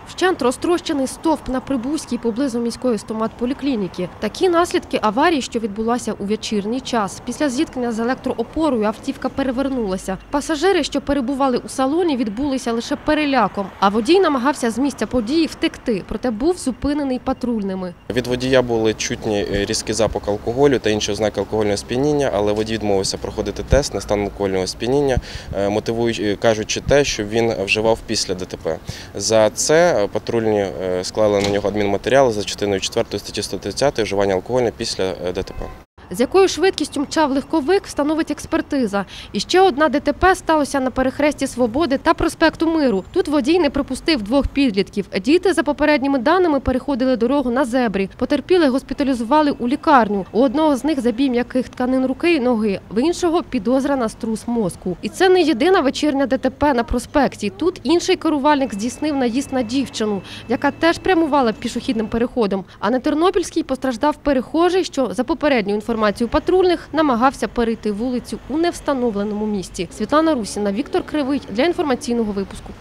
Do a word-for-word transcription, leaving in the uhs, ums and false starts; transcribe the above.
Вщент розтрощений стовп на Прибузькій поблизу міської стоматполіклініки. Такі наслідки аварії, що відбулася у вечірній час. Після зіткнення з електроопорою автівка перевернулася. Пасажири, що перебували у салоні, відбулися лише переляком, а водій намагався з місця події втекти, проте був зупинений патрульними. Від водія були чутні різкий запах алкоголю та інші ознаки алкогольного сп'яніння, але водій відмовився проходити тест на стан алкогольного сп'яніння, мотивуючи, кажучи те, що він вживав після ДТП. За це патрульні склали на нього адмінматеріал за частиною четвертої статті сто тридцять «Вживання алкоголю після ДТП». З якою швидкістю мчав легковик, встановить експертиза. І ще одна ДТП сталося на перехресті Свободи та проспекту Миру. Тут водій не пропустив двох підлітків. Діти, за попередніми даними, переходили дорогу на зебрі. Потерпілих госпіталізували у лікарню. У одного з них забій м'яких тканин руки і ноги, в іншого підозра на струс мозку. І це не єдина вечірня ДТП на проспекті. Тут інший керувальник здійснив наїзд на дівчину, яка теж прямувала пішохідним переходом. А на Тернопільській постраждав перехожий, що, за попередньою інформацією патрульних, намагався перейти вулицю у невстановленому місці. Світлана Русіна, Віктор Кривий для інформаційного випуску.